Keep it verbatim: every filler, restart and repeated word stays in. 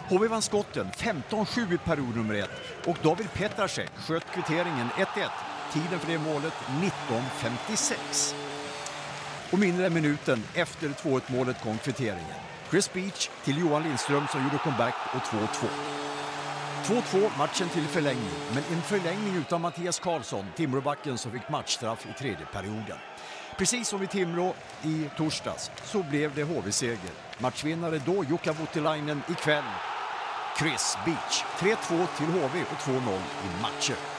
H V vann skotten femton sju i period nummer ett och David Petrasek sköt kvitteringen ett ett. Tiden för det målet nitton femtiosex. Och mindre än minuten efter två ett målet kom kvitteringen. Chris Beach till Johan Lindström som gjorde comeback och två två. två två matchen till förlängning, men en förlängning utan Mattias Karlsson, Timråbacken som fick matchstraff i tredje perioden. Precis som i Timrå i torsdags så blev det H V-seger. Matchvinnare då Jukka Voutilainen ikväll. Chris Beach tre två till H V och två noll i matcher.